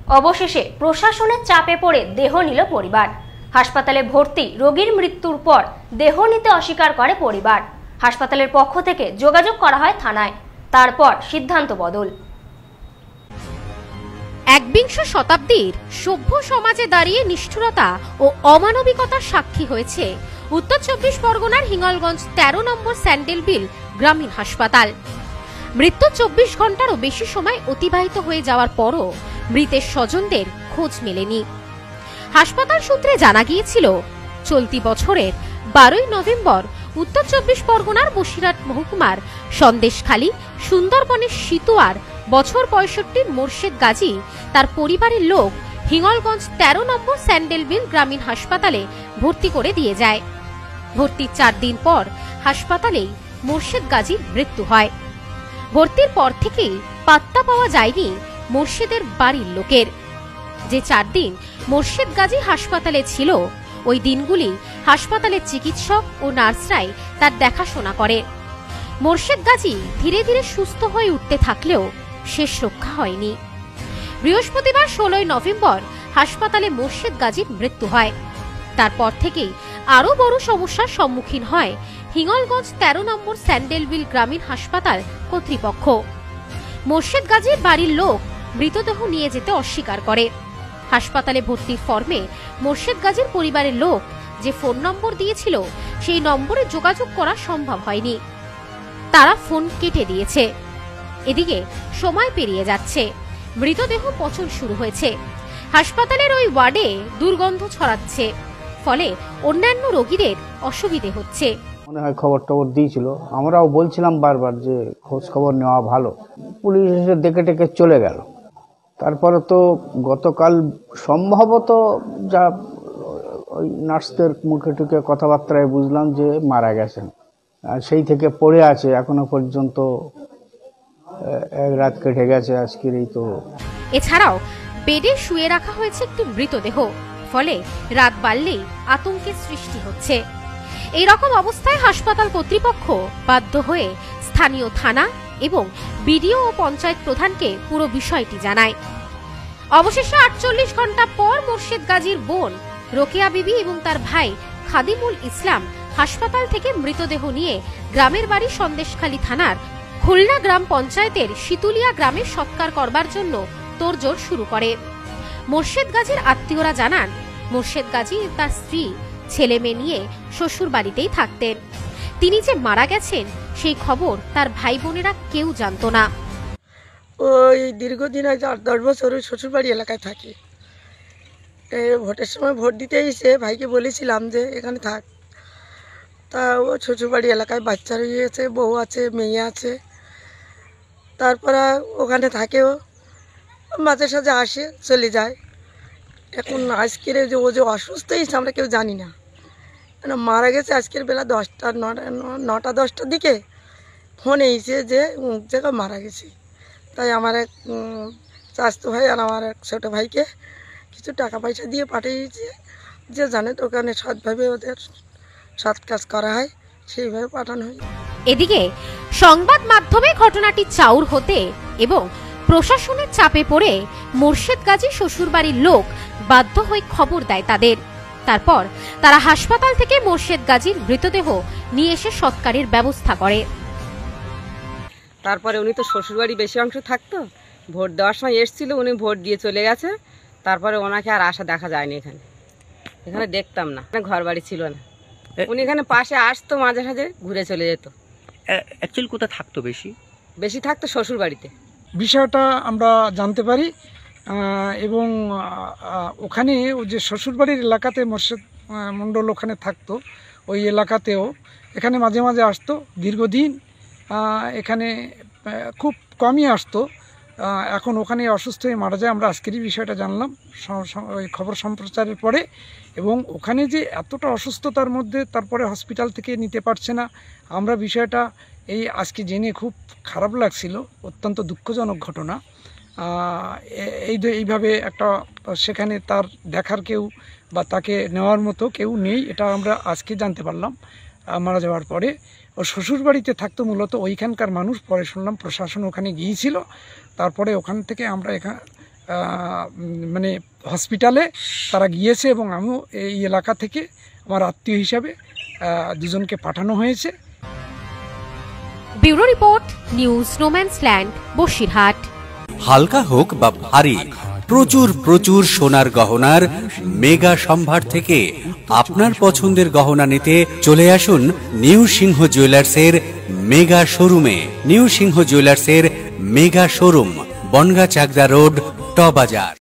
অবশেষে প্রশাসনের চাপে পড়ে দেহ নিল পরিবার। হাসপাতালে ভর্তি রোগীর মৃত্যুর পর দেহ নিতে অস্বীকার করে পরিবার। হাসপাতালের পক্ষ থেকে যোগাযোগ করা হয় থানায়, তারপর সিদ্ধান্ত বদল। একবিংশ শতাব্দীর সভ্য সমাজে দাঁড়িয়ে নিষ্ঠুরতা ও অমানবিকতার সাক্ষী হয়েছে উত্তর 24 পরগনার হিঙ্গলগঞ্জ 13 নম্বর স্যান্ডেলবিল গ্রামীণ হাসপাতাল। মৃত্যু 24 ঘন্টারও বেশি সময় অতিবাহিত হয়ে যাওয়ার পরও মৃতের স্বজনদের খোঁজ মেলেনি। হাসপাতাল সূত্রে জানা গিয়েছিল, চলতি বছরের 12ই নভেম্বর উত্তর 24 পরগনার বসিরহাট মহকুমার সন্দেশখালী সুন্দরবনের সিতুয়ার বছর 65 মোর্শেদ গাজী তার পরিবারের লোক হিঙ্গলগঞ্জ 13 নম্বর স্যান্ডেলবিল গ্রামীণ হাসপাতালে ভর্তি করে দিয়ে যায়। ভর্তির 4 দিন পর হাসপাতালেই মোর্শেদ গাজীর মৃত্যু হয়। ভর্তির পর থেকেই পাত্তা পাওয়া যায়নি মোর্শেদের বাড়ির লোকের। যে 4 দিন মোর্শেদ গাজী হাসপাতালে ছিল, ওই দিনগুলি হাসপাতালের চিকিৎসক ও নার্সরাই তার দেখাশোনা করে। মোর্শেদ গাজী ধীরে ধীরে সুস্থ হয়ে উঠতে থাকলেও শেষ রক্ষা হয়নি। বৃহস্পতিবার 16ই নভেম্বর হাসপাতালে মোর্শেদ গাজীর মৃত্যু হয়। তারপর থেকেই আরো বড় সমস্যার সম্মুখীন হয় হিঙ্গলগঞ্জ 13 নম্বর স্যান্ডেলবিল গ্রামীণ হাসপাতাল কর্তৃপক্ষ। মোর্শেদ গাজীর বাড়ির লোক মৃতদেহ নিয়ে যেতে অস্বীকার করে। হাসপাতালে ভর্তির ফর্মে মোর্শেদ গাজীর পরিবারের লোক যে ফোন নম্বর দিয়েছিল, সেই নম্বরে যোগাযোগ করা সম্ভব হয়নি। তারা ফোন কেটে দিয়েছে। এদিকে সময় পেরিয়ে যাচ্ছে, মৃতদেহ পচন শুরু হয়েছে। হাসপাতালের ওই ওয়ার্ডে দুর্গন্ধ ছড়াচ্ছে, ফলে অন্যান্য রোগীদের অসুবিধে হচ্ছে। মনে হয় খবর টবর দিয়েছিল, আমরাও বলছিলাম বারবার যে খোঁজ খবর নেওয়া ভালো। পুলিশ এসে দেখে টেকে চলে গেল। তারপরে তো গতকাল সম্ভবত যা ওই নার্সদের মুখে টুকে কথাবার্তায় বুঝলাম যে মারা গেছেন। আর সেই থেকে পড়ে আছে এখনো পর্যন্ত, এক রাত কেটে গেছে আজকের। এই তো এছাড়াও বেডে শুয়ে রাখা হয়েছে একটি মৃতদেহ, ফলে রাত বাড়লেই আতঙ্কের সৃষ্টি হচ্ছে। এই রকম অবস্থায় হাসপাতাল কর্তৃপক্ষ বাধ্য হয়ে স্থানীয় থানা এবং বিডিও ও পঞ্চায়েত প্রধানকে পুরো বিষয়টি জানায়। অবশেষে 48 ঘন্টা পর মোর্শেদ গাজীর বোন রোকেয়া বিবি এবং তার ভাই খাদিমুল ইসলাম হাসপাতাল থেকে মৃতদেহ নিয়ে গ্রামের বাড়ি সন্দেশখালী থানার খুলনা গ্রাম পঞ্চায়েতের শীতুলিয়া গ্রামে সৎকার করবার জন্য তোড়জোড় শুরু করে। মোর্শেদ গাজীর আত্মীয়রা জানান, মোর্শেদ গাজী তার স্ত্রী ছেলে মেয়ে নিয়ে শ্বশুর বাড়িতেই থাকতেন। তিনি যে মারা গেছেন সেই খবর তার ভাই বোনেরা কেউ জানত না। ওই দীর্ঘদিন 8-10 বছর ওই শ্বশুরবাড়ি এলাকায় থাকি। ভোটের সময় ভোট দিতে এসে ভাইকে বলেছিলাম যে এখানে থাক। তা ও শ্বশুরবাড়ি এলাকায় বাচ্চা রয়েছে, বউ আছে, মেয়ে আছে। তারপরে ওখানে থাকেও, মাঝে সাঝে আসে চলে যায়। এখন আজকের যে ও যে অসুস্থ হয়েছে আমরা কেউ জানি না। মারা গেছে আজকের বেলা 9টা-10টার দিকে ফোন এসেছে যে জায়গায় মারা গেছে। তাই আমার এক চাচাতো ভাই আর আমার এক ছোটো ভাইকে কিছু টাকা পয়সা দিয়ে পাঠিয়েছে, যে জানে তো ওখানে সৎভাবে ওদের সৎ কাজ করা হয়, সেইভাবে পাঠানো হয়। এদিকে সংবাদ মাধ্যমে ঘটনাটি চাউর হতে এবং প্রশাসনের চাপে পড়ে মোর্শেদ গাজী শ্বশুরবাড়ির লোক বাধ্য হয়ে খবর দেয় তাদের। তারপর তারা হাসপাতাল থেকে মোর্শেদ গাজীর মৃতদেহ নিয়ে এসে সৎকারের ব্যবস্থা করে। তারপরে উনি তো শ্বশুরবাড়ি বেশি অংশ থাকতো, ভোট দেওয়ার সময় এসেছিল, উনি ভোট দিয়ে চলে গেছে। তারপরে ওনাকে আর আসা দেখা যায়নি। এখানে দেখতাম না, ঘর বাড়ি ছিল না। উনি এখানে পাশে আসতো, মাঝে সাঝে ঘুরে চলে যেত। অ্যাকচুয়ালি কোথায় থাকতো? বেশি থাকতো শ্বশুর বাড়িতে। বিষয়টা আমরা জানতে পারি এবং ওখানে ও যে শ্বশুরবাড়ির এলাকাতে মোর্শেদ মণ্ডল ওখানে থাকতো, ওই এলাকাতেও এখানে মাঝে মাঝে আসতো। দীর্ঘদিন এখানে খুব কমই আসতো। এখন ওখানে অসুস্থ হয়ে মারা যায়। আমরা আজকেরই বিষয়টা জানলাম ওই খবর সম্প্রচারের পরে। এবং ওখানে যে এতটা অসুস্থতার মধ্যে তারপরে হসপিটাল থেকে নিতে পারছে না, আমরা বিষয়টা এই আজকে জেনে খুব খারাপ লাগছিল। অত্যন্ত দুঃখজনক ঘটনা। এইভাবে একটা সেখানে তার দেখার কেউ বা তাকে নেওয়ার মতো কেউ নেই, এটা আমরা আজকে জানতে পারলাম মারা যাওয়ার পরে। ও শ্বশুরবাড়িতে থাকতো মূলত ওইখানকার মানুষ। পরে শুনলাম প্রশাসন ওখানে গিয়েছিল। তারপরে ওখান থেকে আমরা মানে হসপিটালে তারা গিয়েছে এবং আমিও এই এলাকা থেকে আমার আত্মীয় হিসাবে দুজনকে পাঠানো হয়েছে। Bureau report, news no man's land, Basirhat. হালকা হোক বা ভারী, প্রচুর প্রচুর সোনার গহনার মেগা সম্ভার থেকে আপনার পছন্দের গহনা নিতে চলে আসুন নিউ সিংহ জুয়েলার্সের মেগা শোরুমে। নিউ সিংহ জুয়েলার্সের mega showroom, Bongaon Chakdah road, ট বাজার।